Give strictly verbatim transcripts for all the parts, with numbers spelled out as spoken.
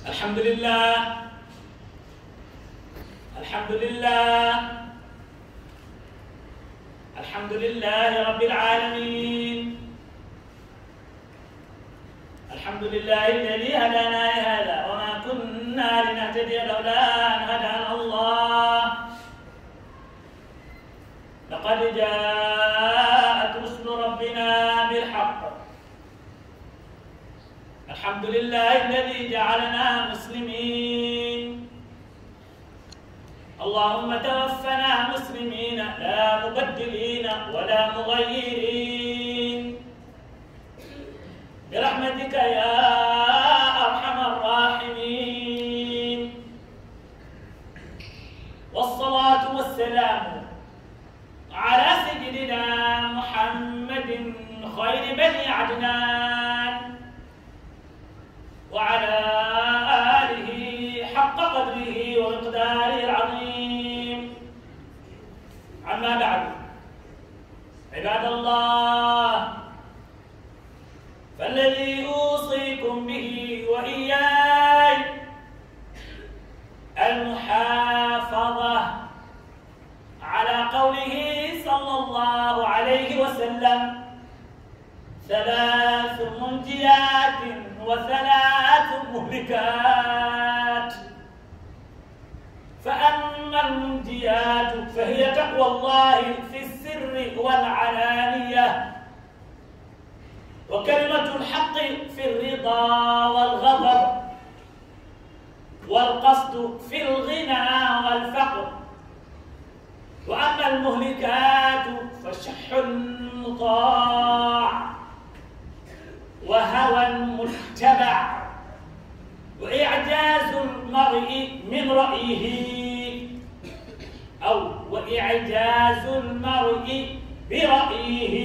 الحمد لله الحمد لله الحمد لله رب العالمين. الحمد لله الذي هدانا لهذا وما كنا لنهتدي لولا أن هدانا الله. لقد جاءت رسل ربنا بالحق. الحمد لله الذي جعلنا مسلمين. اللهم توفنا مسلمين لا مبدلين ولا مغيرين برحمتك يا أرحم الراحمين. والصلاة والسلام على سيدنا محمد خير بني عدنان وعلى آله حق قدره ومقداره العظيم. أما بعد، عباد الله، فالذي أوصيكم به وإياي المحافظة على قوله صلى الله عليه وسلم: ثلاث منجيات وثلاث مهلكات. فأما المنجيات فهي تقوى الله في السر والعلانية، وكلمة الحق في الرضا والغضب، والقصد في الغنى والفقر. وأما المهلكات فشح مطاع وهوى متبع وإعجاز المرء من رأيه أو وإعجاز المرء برأيه.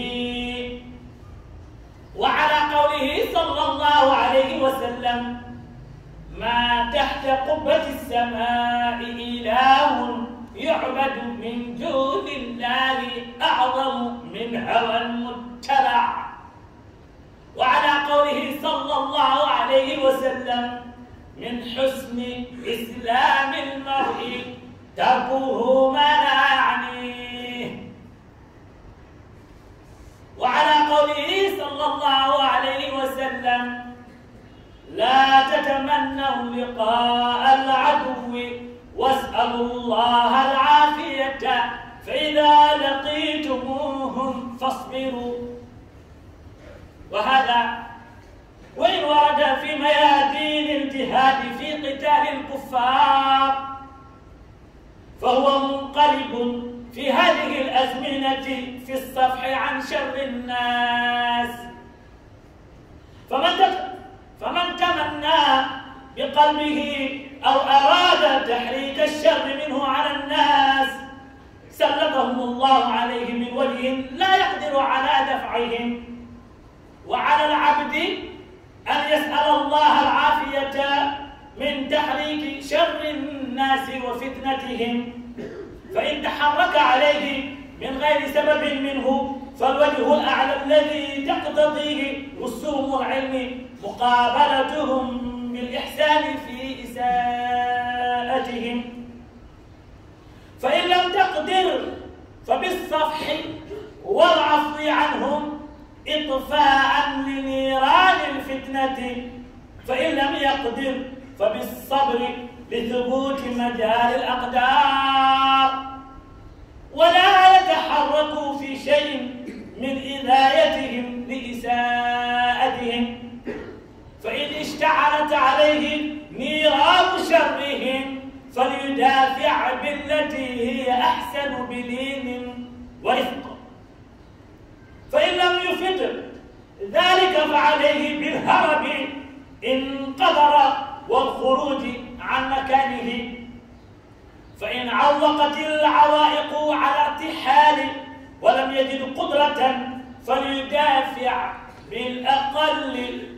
وعلى قوله صلى الله عليه وسلم: ما تحت قبة السماء إله يعبد من دون الله أعظم من هوى متبع. وعلى قوله صلى الله عليه وسلم: من حسن إسلام المرء تركه ما لا يعنيه. وعلى قوله صلى الله عليه وسلم: لا تتمنوا لقاء العدو واسألوا الله العافية، فإذا لقيتموهم فاصبروا. وهذا وإن ورد في ميادين الجهاد في قتال الكفار، فهو منقلب في هذه الأزمنة في الصفح عن شر الناس. فمن فمن تمنى بقلبه أو أراد تحريك الشر منه على الناس سلطهم الله عليه من وجه لا يقدر على دفعهم. وعلى العبد أن يسأل الله العافية من تحريك شر الناس وفتنتهم، فإن تحرك عليه من غير سبب منه فالوجه الأعلى الذي تقتضيه رسوم العلم مقابلتهم بالإحسان في إساءتهم. فإن لم تقدر فبالصفح والعفو عنهم إطفاء لنيران الفتنة. فإن لم يقدر فبالصبر لثبوت مجال الأقدار. ولا يتحركوا في شيء من إذايتهم لإساءتهم، فإن اشتعلت عليه نيران شرهم فليدافع بالتي هي أحسن بلين ورفق. فإن لم يفطر ذلك فعليه بالهرب إن قدر والخروج عن مكانه. فإن علقت العوائق على ارتحال ولم يجد قدرة فليدافع بالأقل،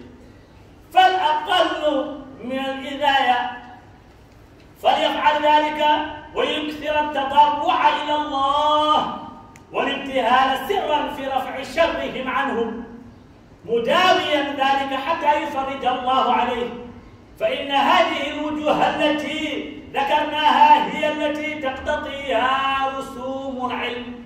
فالأقل من الإذاية. فليفعل ذلك ويكثر التضرع إلى الله والابتهال سرا في رفع شرهم عنهم، مداويا ذلك حتى يفرج الله عليه. فإن هذه الوجوه التي ذكرناها هي التي تقتضيها رسوم العلم.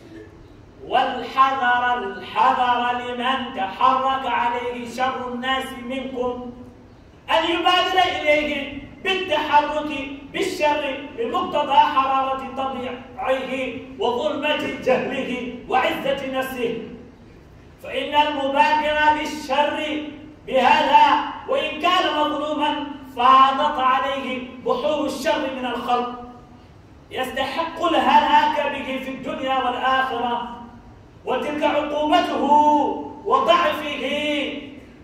والحذر الحذر لمن تحرك عليه شر الناس منكم أن يبادر إليه بالتحرك بالشر بمقتضى حرارة طبيعه وظلمة جهله وعزة نفسه، فإن المبادر للشر بهذا وإن كان مظلوما فاضت عليه بحور الشر من الخلق يستحق الهلاك به في الدنيا والآخرة، وتلك عقوبته وضعفه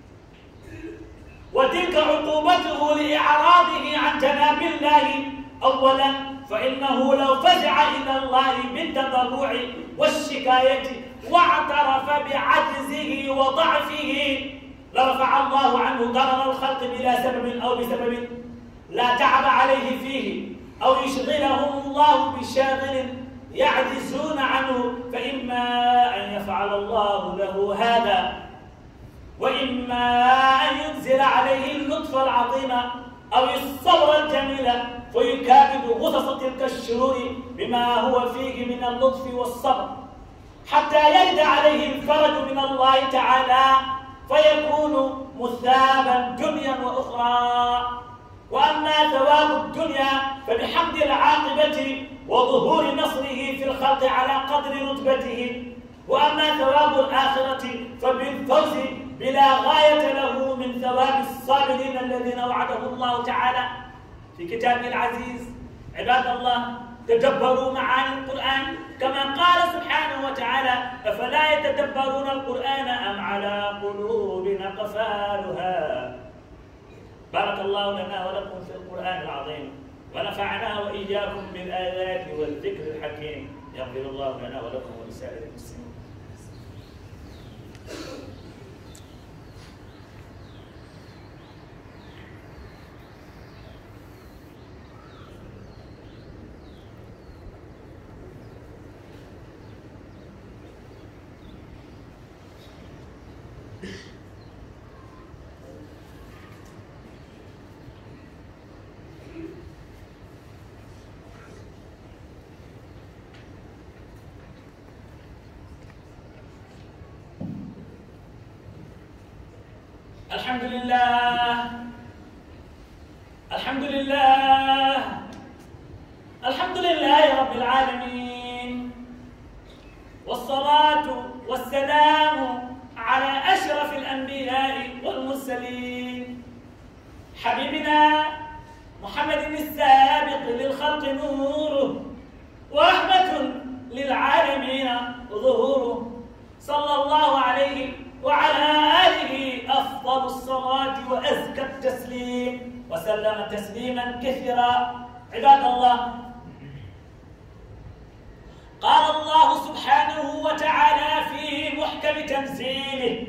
وتلك عقوبته لإعراضه عن جناب الله. أولا فإنه لو فزع إلى الله بالتضرع والشكاية واعترف بعجزه وضعفه لرفع الله عنه ضرر الخلق بلا سبب أو بسبب لا تعب عليه فيه، أو يشغلهم الله بشاغل يعجزون عنه، فإما أن يفعل الله له هذا وإما أن ينزل عليه اللطف العظيم أو الصبر الجميل فيكابد غصص تلك الشرور بما هو فيه من اللطف والصبر حتى يرد عليه الفرج من الله تعالى فيكون مثابا دنيا وأخرى. وأما ثواب الدنيا فبحمد العاقبة وظهور نصره في الخلق على قدر رتبته، وأما ثواب الآخرة فبالفوز بلا غاية له من ثواب الصابرين الذين وعدهم الله تعالى في كتابه العزيز. عباد الله، تدبروا معاني القرآن كما قال سبحانه وتعالى: أفلا يتدبرون القرآن أم على قلوب أقفالها. بارك الله لنا ولكم في القرآن العظيم، ونفعنا وإياكم بالآيات والذكر الحكيم. يغفر الله لنا ولكم ولسائر المسلمين. الحمد لله الحمد لله الحمد لله رب العالمين، والصلاة والسلام على أشرف الأنبياء والمرسلين حبيبنا محمد السابق للخلق نوره ورحمة للعالمين ظهوره، صلى الله عليه وعلى آله أفضل الصلاة وأزكى التسليم وسلم تسليما كثيرا. عباد الله، قال الله سبحانه وتعالى في محكم تنزيله: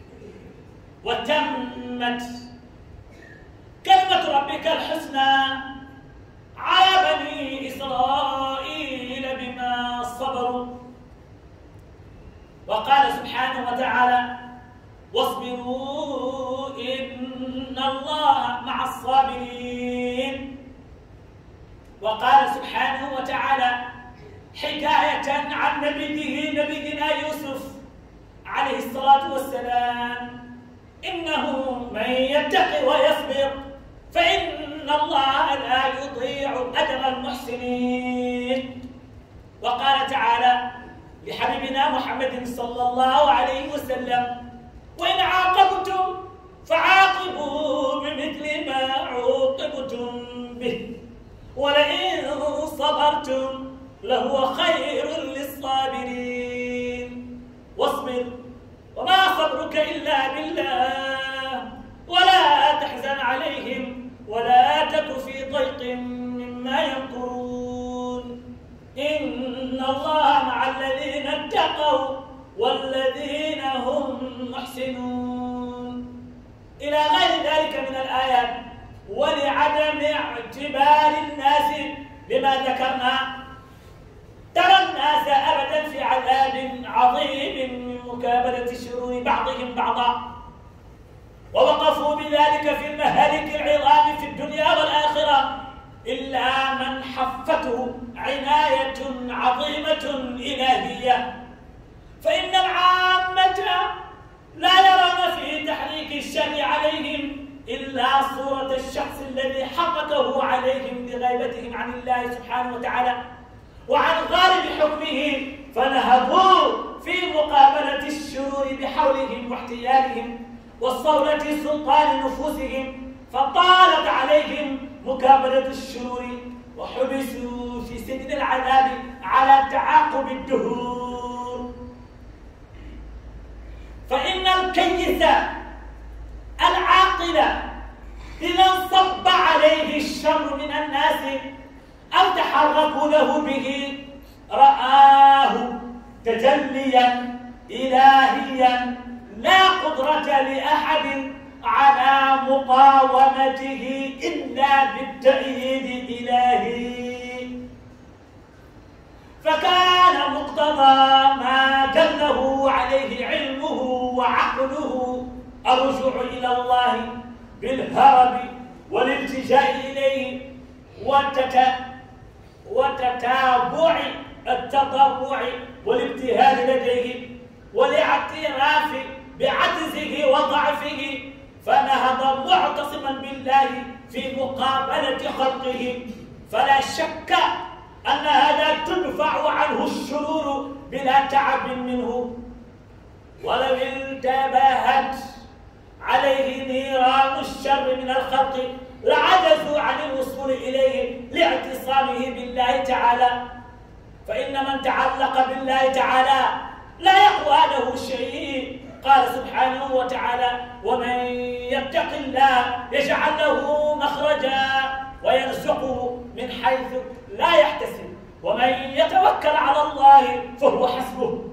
وتمت كلمة ربك الحسنى على بني إسرائيل بما صبروا. وقال سبحانه وتعالى: واصبروا إن الله مع الصابرين. وقال سبحانه وتعالى حكاية عن نبيه نبينا يوسف عليه الصلاة والسلام: إنه من يتق ويصبر فإن الله لا يضيع أجر المحسنين. وقال تعالى لحبيبنا محمد صلى الله عليه وسلم: وإن عاقبتم فعاقبوا بمثل ما عوقبتم به ولئن صبرتم لهو خير للصابرين. واصبر وما صبرك إلا بالله ولا تحزن عليهم ولا تك في ضيق مما يمكرون، إن الله مع الذين اتقوا والذين هم محسنون، إلى غير ذلك من الآيات. ولعدم اعتبار الناس بما ذكرنا ترى الناس أبدا في عذاب عظيم من مكابدة شرور بعضهم بعضا، ووقفوا بذلك في المهالك العظام إلا من حفته عناية عظيمة إلهية، فإن العامة لا يرون في تحريك الشر عليهم إلا صورة الشخص الذي حركه عليهم لغيبتهم عن الله سبحانه وتعالى وعن غالب حكمه، فنهضوا في مقابلة الشرور بحولهم واحتيالهم والصولة سلطان نفوسهم، فطالت عليهم مقابلة الشرور وحبسوا في سجن العذاب على تعاقب الدهور. فإن الكيس العاقل إذا انصب عليه الشر من الناس أو تحركوا له به رآه تجليا إلهيا لا قدرة لأحد على مقاومته إلا بالتأييد الإلهي، فكان مقتضى ما دله عليه علمه وعقله الرجوع إلى الله بالهرب والالتجاء إليه وتتابع التضرع والابتهال لديه والاعتراف بعجزه وضعفه، فنهض معتصما بالله في مقابلة خلقه. فلا شك أن هذا تدفع عنه الشرور بلا تعب منه، ولو انتبهت عليه نيران الشر من الخلق لعجزوا عن الوصول إليه لاعتصامه بالله تعالى. فإن من تعلق بالله تعالى لا يقوى له شيء. قال سبحانه وتعالى: ومن يتق الله يجعل له مخرجا ويرزقه من حيث لا يحتسب ومن يتوكل على الله فهو حسبه.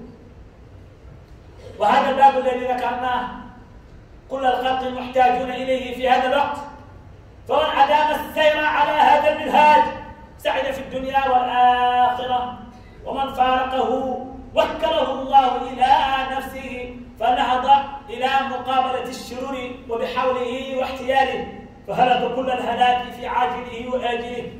وهذا الباب الذي ذكرناه كل الخلق محتاجون إليه في هذا الوقت، فمن أدام السير على هذا المنهاج سعد في الدنيا والآخرة، ومن فارقه وكله الله إلى نفسه فنهض إلى مقابلة الشرور وبحوله واحتياله، فهلك كل الهلاك في عاجله وآجله.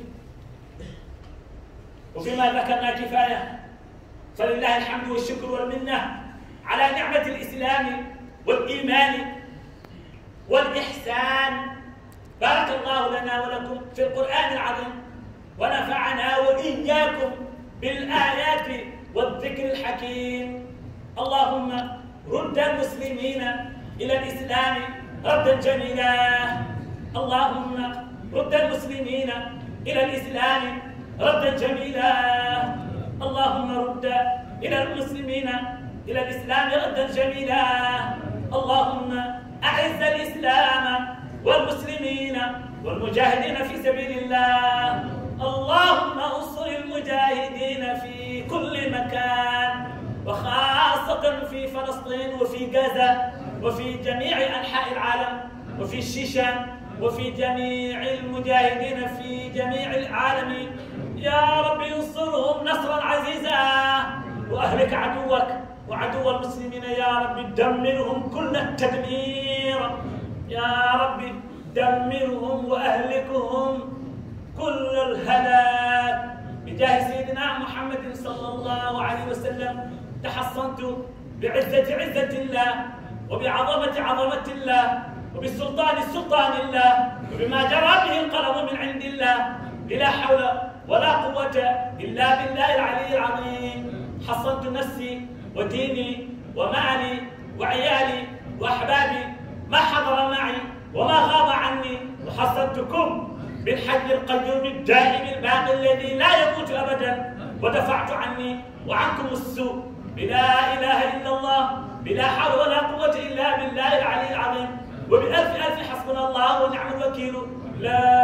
وفيما ذكرنا كفاية، فلله الحمد والشكر والمنة على نعمة الإسلام والإيمان والإحسان. بارك الله لنا ولكم في القرآن العظيم، ونفعنا وإياكم بالآيات والذكر الحكيم. اللهم رد المسلمين إلى الإسلام ردا جميلا. اللهم رد المسلمين إلى الإسلام ردا جميلا. اللهم رد إلى المسلمين إلى الإسلام ردا جميلا. اللهم أعز الإسلام والمسلمين والمجاهدين في سبيل الله. اللهم انصر المجاهدين في كل مكان، وخاصة في فلسطين وفي غزة وفي جميع أنحاء العالم وفي الشيشان وفي جميع المجاهدين في جميع العالم. يا رب انصرهم نصرا عزيزا، وأهلك عدوك وعدو المسلمين. يا رب دمرهم كل التدمير. يا رب دمرهم وأهلكهم كل الهلاك بجاه سيدنا محمد صلى الله عليه وسلم. تحصنت بعزة عزة الله وبعظمة عظمة الله وبسلطان سلطان الله وبما جرى به القلم من عند الله، بلا حول ولا قوة إلا بالله العلي العظيم. حصنت نفسي وديني ومالي وعيالي وأحبابي ما حضر معي وما غاب عني، وحصنتكم بالحي القيوم الدائم الباقي الذي لا يموت أبدا، ودفعت عني وعنكم السوء بلا إله إلا الله، بلا حول ولا قوة إلا بالله العلي العظيم، وبألف ألف حسبنا الله ونعم الوكيل. لا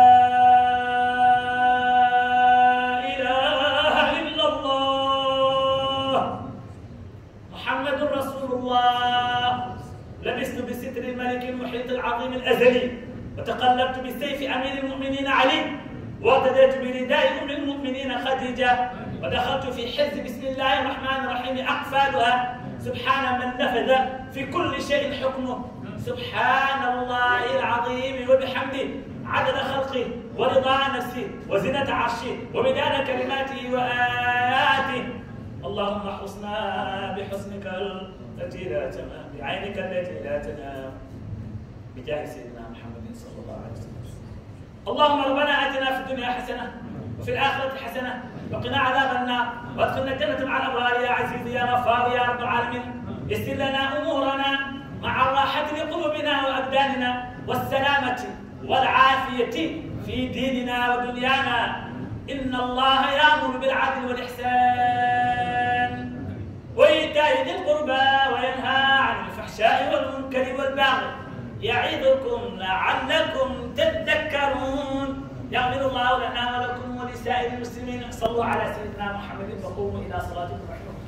إله إلا الله محمد رسول الله. لبست بستر الملك المحيط العظيم الأزلي، وتقلبت بسيف أمير المؤمنين علي، وارتديت برداء أم المؤمنين خديجة، ودخلت في حزب بسم الله الرحمن الرحيم أقفالها. سبحان من نفذ في كل شيء حكمه، سبحان الله العظيم وبحمده عدد خلقه ورضا نفسه وزنة عرشه ومداد كلماته وآياته. اللهم احرسنا بحسنك التي لا تنام، بعينك التي لا تنام، بجاه سيدنا محمد صلى الله عليه وسلم. اللهم ربنا آتنا في الدنيا حسنة وفي الآخرة حسنة وقنا عذاب النار وادخلنا الجنة مع الأبرار يا عزيز يا غفار يا رب العالمين. يسر لنا أمورنا مع الراحة لقلوبنا وأبداننا والسلامة والعافية في ديننا ودنيانا. إن الله يأمر بالعدل والإحسان وإيتاء ذي القربى وينهى عن الفحشاء والمنكر والبغي يعظكم لعلكم تذكرون. يغفر الله لنا ولكم ولسائر المسلمين. صلوا على سيدنا محمد وقوموا إلى صلاتكم رحمكم.